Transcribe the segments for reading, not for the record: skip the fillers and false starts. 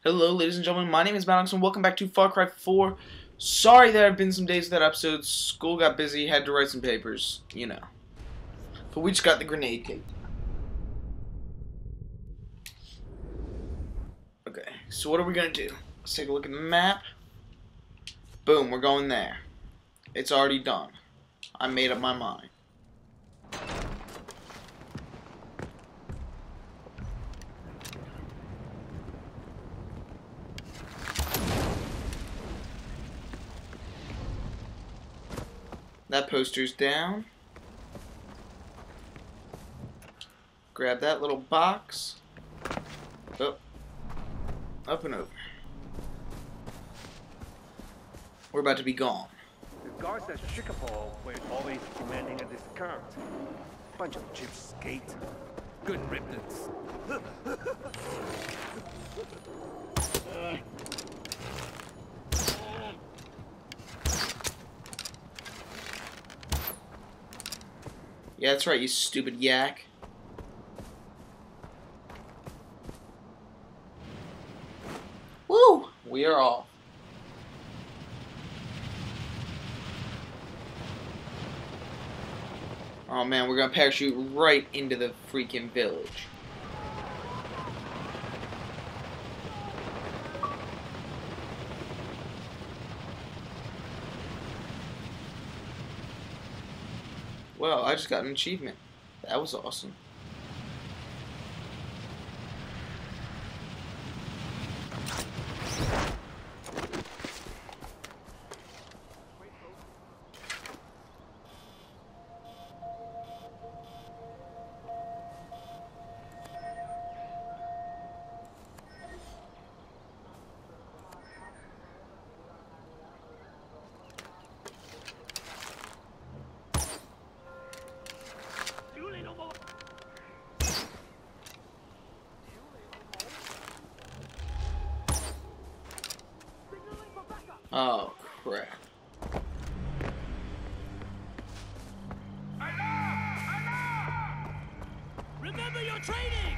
Hello, ladies and gentlemen, my name is Maddox, and welcome back to Far Cry 4. Sorry there have been some days that episode. School got busy, had to write some papers, you know. But we just got the grenade cake. Okay, so what are we gonna do? Let's take a look at the map. Boom, we're going there. It's already done. I made up my mind. That poster's down. Grab that little box. Oh. Up and over. We're about to be gone. The guards at Chicopole were always demanding a discount. Bunch of cheapskates. Good riddance. Yeah, that's right, you stupid yak. Woo! We are off. Oh man, we're gonna parachute right into the freaking village. Well, I just got an achievement. That was awesome. Oh, crap. Remember your training!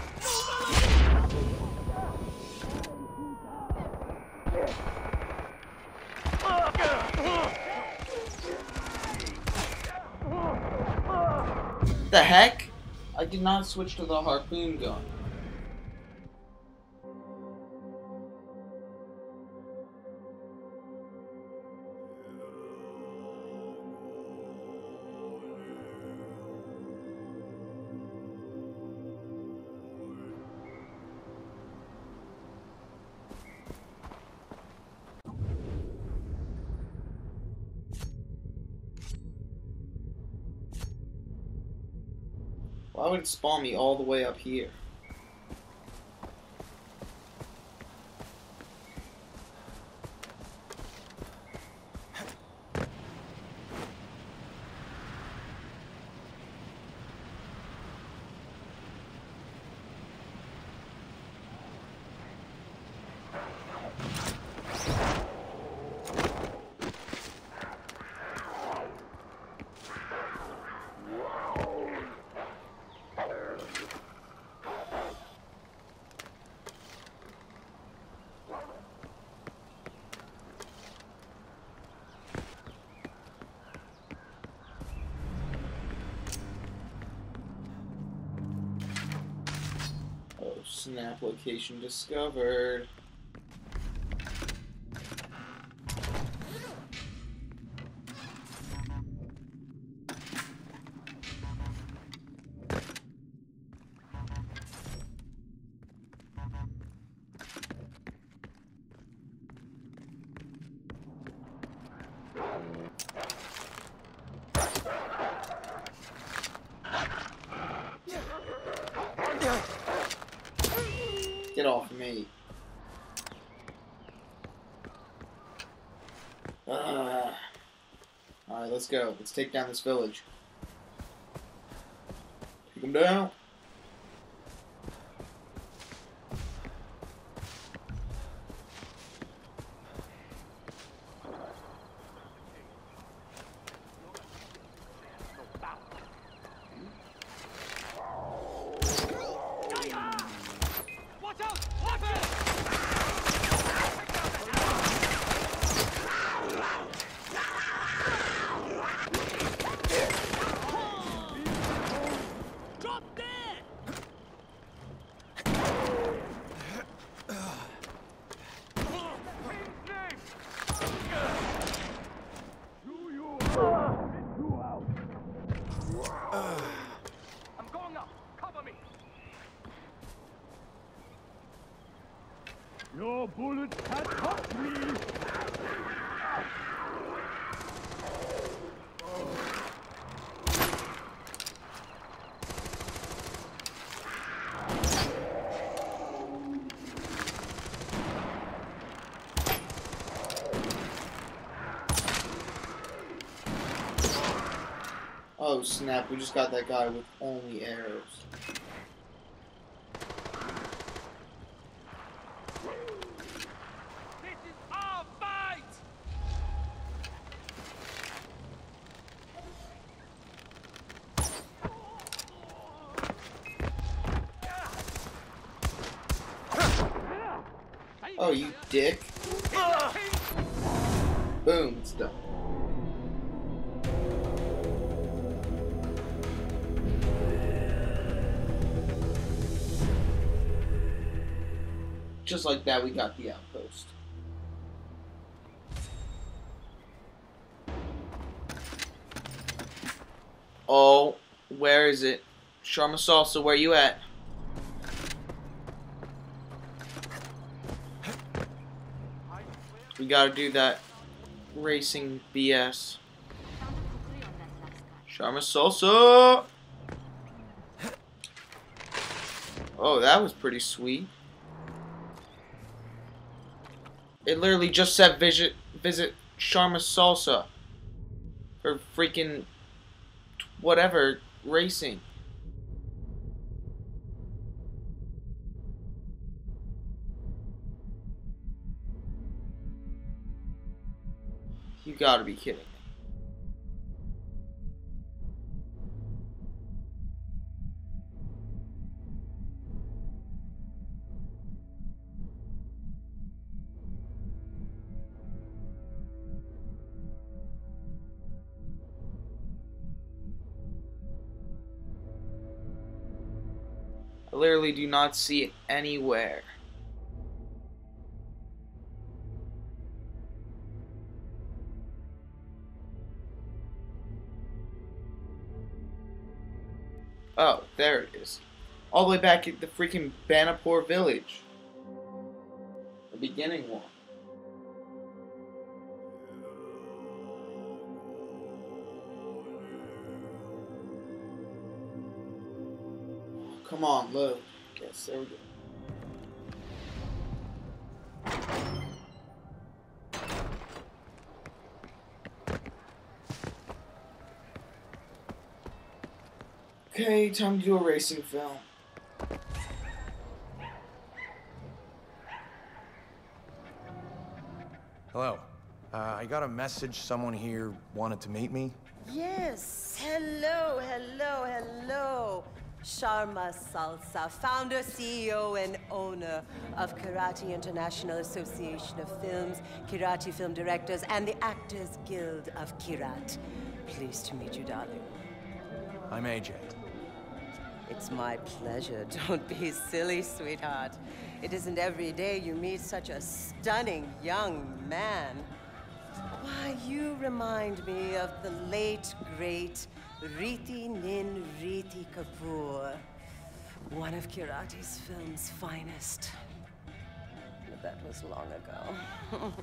The heck? I did not switch to the harpoon gun. Why would it spawn me all the way up here? Snap location discovered. Get off of me. Alright, let's go. Let's take down this village. Take them down. Watch out! Watch it! Your bullets can't touch me! Oh snap, we just got that guy with only arrows. This is our fight! Oh, you dick. Boom, it's done. Just like that, we got the outpost. Oh, where is it? Sharma Salsa, where you at? We gotta do that racing BS. Sharma Salsa! Oh, that was pretty sweet. It literally just said visit Sharma Salsa for freaking whatever racing. You gotta be kidding me. I literally do not see it anywhere. Oh, there it is. All the way back at the freaking Banapur village. The beginning one. Come on, load. Yes, there we go. Okay, time to do a racing film. Hello. I got a message. Someone here wanted to meet me. Yes, hello, hello, hello. Sharma Salsa, founder, CEO, and owner of Karate International Association of Films, Kirati Film Directors, and the Actors Guild of Kirat. Pleased to meet you, darling. I'm AJ. It's my pleasure. Don't be silly, sweetheart. It isn't every day you meet such a stunning young man. Why, you remind me of the late, great Riti Nin Riti Kapoor, one of Kirati's film's finest. But that was long ago.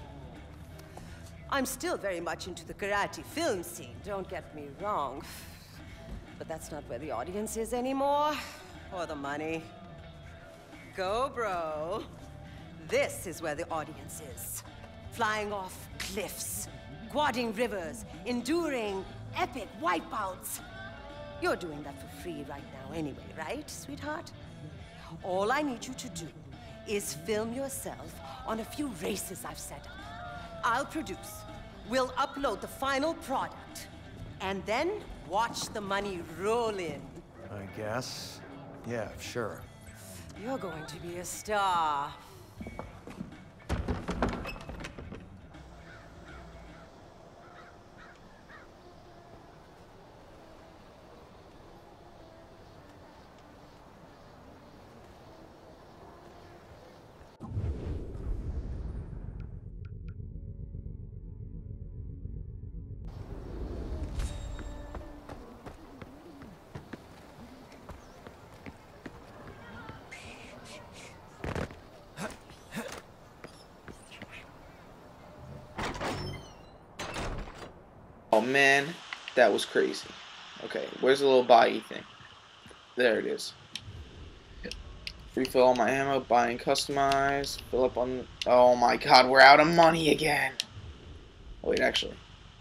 I'm still very much into the karate film scene, don't get me wrong. But that's not where the audience is anymore, or the money. Go, bro. This is where the audience is. Flying off cliffs, quadding rivers, enduring epic wipeouts. You're doing that for free right now anyway, right, sweetheart? All I need you to do is film yourself on a few races I've set up. I'll produce. We'll upload the final product. And then watch the money roll in. I guess. Yeah, sure. You're going to be a star. man, that was crazy. Okay, where's the little buy thing? There it is. Refill all my ammo, buy and customize, fill up on... Oh my god, we're out of money again. Oh, wait, actually.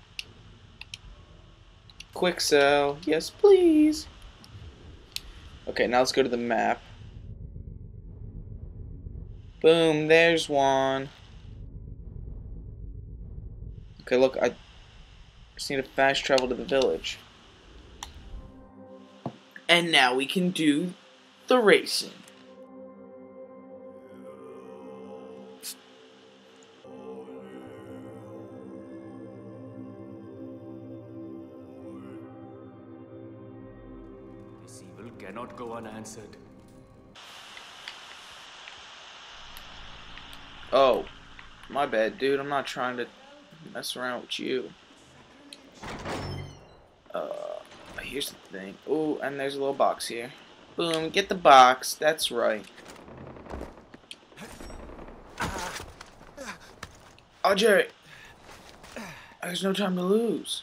Quick sell. Yes, please. Okay, now let's go to the map. Boom, there's one. Okay, look, I just need to fast travel to the village. And now we can do the racing. This evil cannot go unanswered. Oh, my bad, dude. I'm not trying to mess around with you. Here's the thing. Oh, and there's a little box here. Boom, get the box. That's right. Oh, Jerry. There's no time to lose.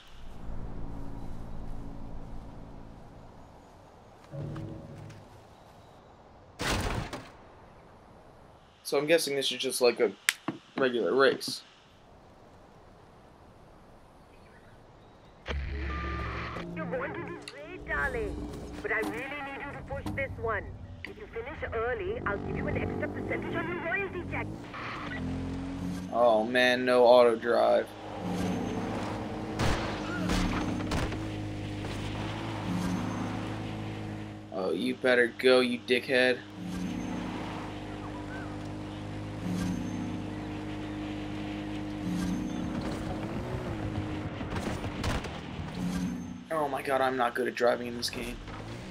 So I'm guessing this is just like a regular race. You're going to do great, darling. But I really need you to push this one. If you finish early, I'll give you an extra percentage on your royalty check. Oh man, no auto drive. Oh, you better go, you dickhead. Oh my god, I'm not good at driving in this game.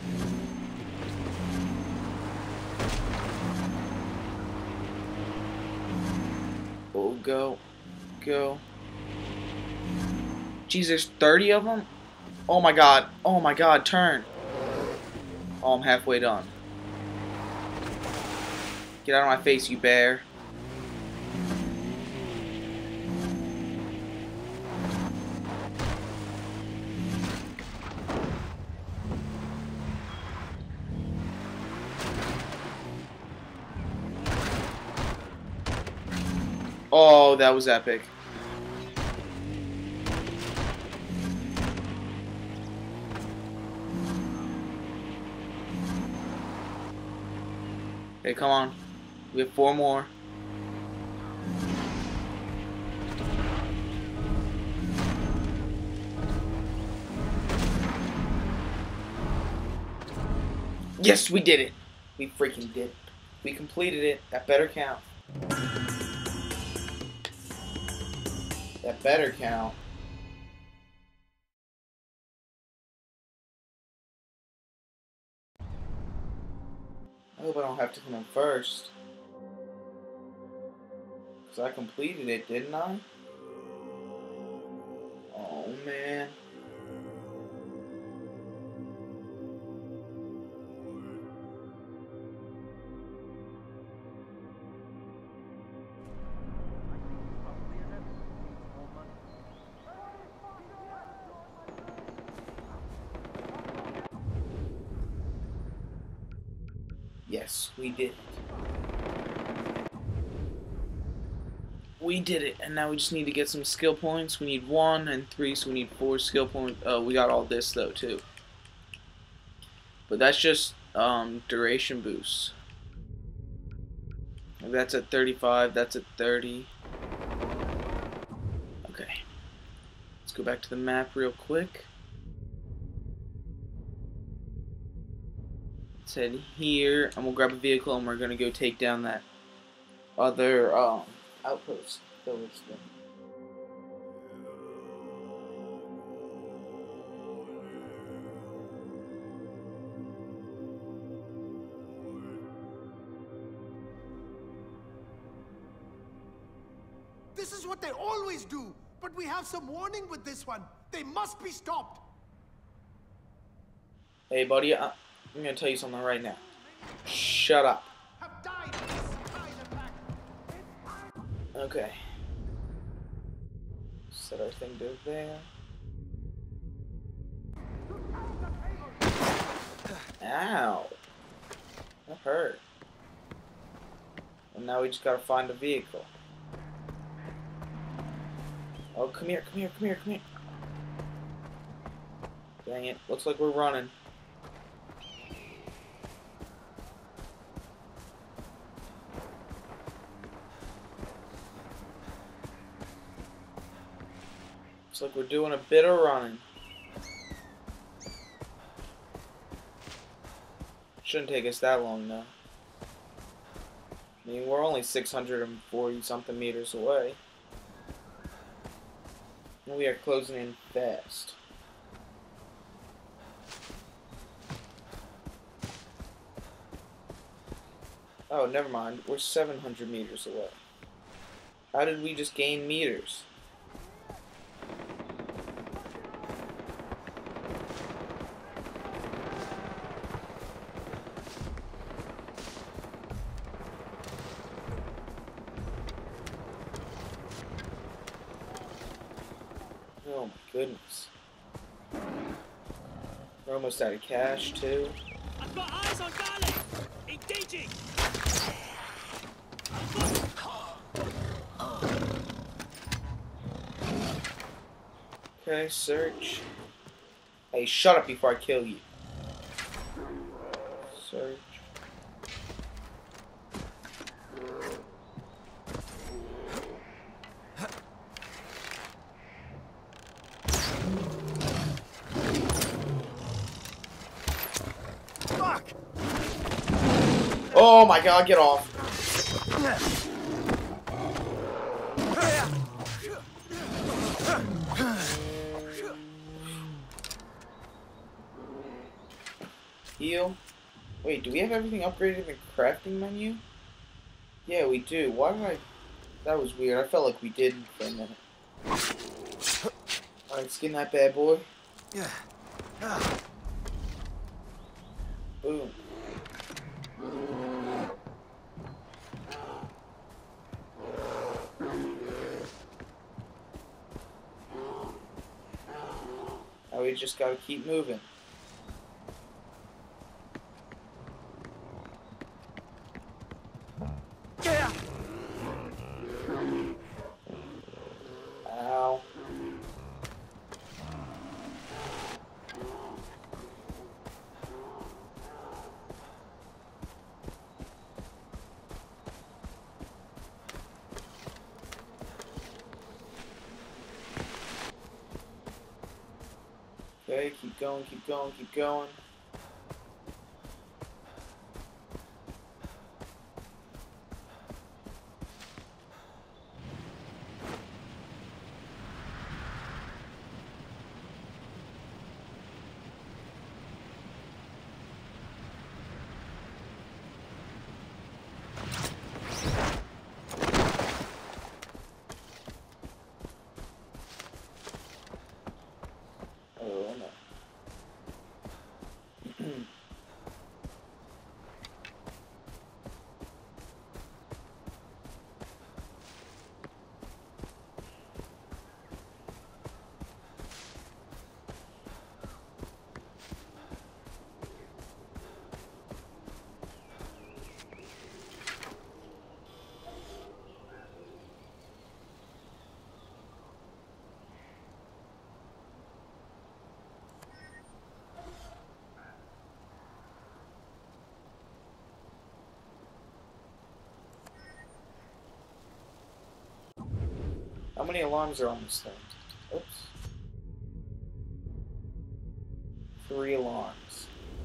Oh, go. Go. Jeez, there's 30 of them? Oh my god. Oh my god, turn. Oh, I'm halfway done. Get out of my face, you bear. Oh, that was epic. Okay, come on. We have 4 more. Yes, we did it. We freaking did it. We completed it. That better count. That better count. I hope I don't have to come in first. Because I completed it, didn't I? Oh, man. Yes, we did it. We did it, and now we just need to get some skill points. We need 1 and 3, so we need 4 skill points. We got all this though too. But that's just duration boosts. That's at 35. That's at 30. Okay. Let's go back to the map real quick. Let's head here, and we'll grab a vehicle, and we're gonna go take down that other outpost village thing. This is what they always do, but we have some warning with this one. They must be stopped. Hey, buddy, I'm gonna tell you something right now. Shut up. Have died in this kind attack. Okay. Set our thing to there. Ow. That hurt. And now we just gotta find a vehicle. Oh, come here, come here, come here, come here. Dang it. Looks like we're running. Looks like we're doing a bit of running. Shouldn't take us that long, though. I mean, we're only 640 something meters away. And we are closing in fast. Oh, never mind. We're 700 meters away. How did we just gain meters? Oh my goodness. We're almost out of cash too. I've got eyes on Garlic! Engaging! Okay, search. Hey, shut up before I kill you. Search. Fuck! Oh my god, get off. Heal. Wait, do we have everything upgraded in the crafting menu? Yeah, we do. Why did I... That was weird. I felt like we did for a minute. Alright, let's get in that bad boy. Yeah. Boom. Now we just gotta keep moving. Yeah. Ow. Okay, keep going, keep going, keep going. Oh no. How many alarms are on this thing? Oops. 3 alarms.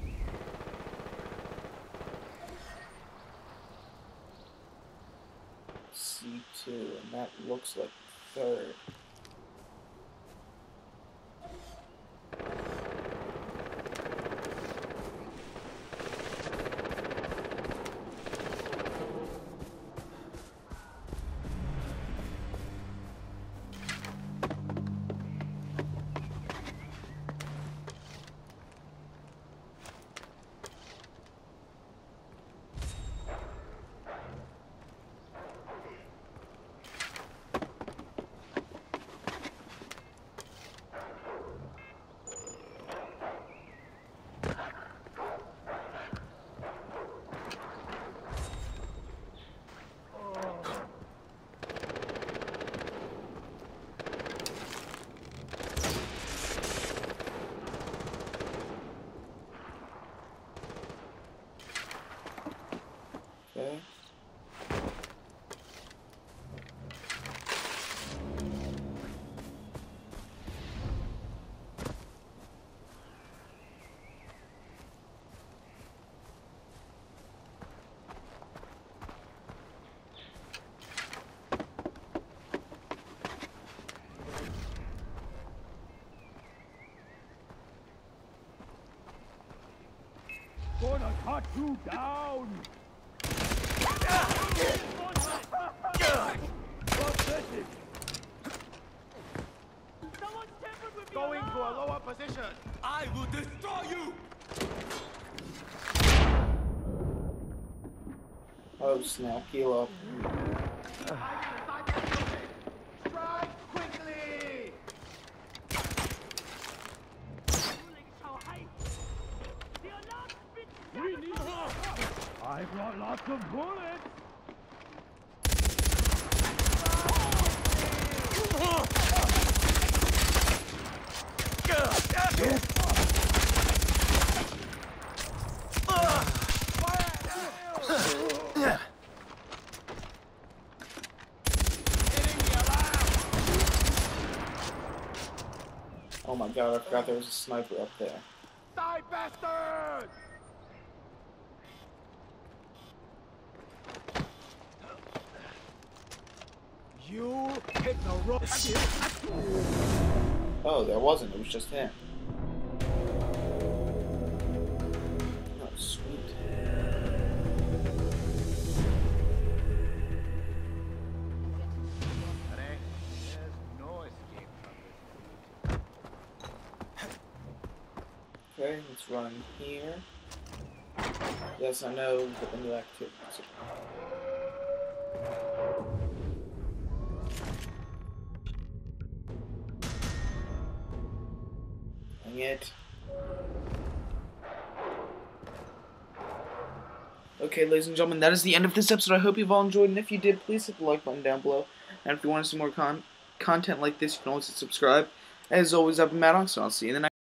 C2, and that looks like 3rd. Cut you down! Going to a lower position! I will destroy you! Oh snap, heal up. Strike quickly! We need help! I've got lots of bullets! Oh my god, I forgot there was a sniper up there. Die, bastard! You hit the road. Oh, there wasn't. It was just him. Oh, sweet. There's no escape from this. Okay, let's run here. Yes, I know, but the new activity. Dang it. Okay, ladies and gentlemen, that is the end of this episode. I hope you've all enjoyed, and if you did, please hit the like button down below. And if you want to see more content like this, you can always hit subscribe. As always, I've been Maddox, and I'll see you in the next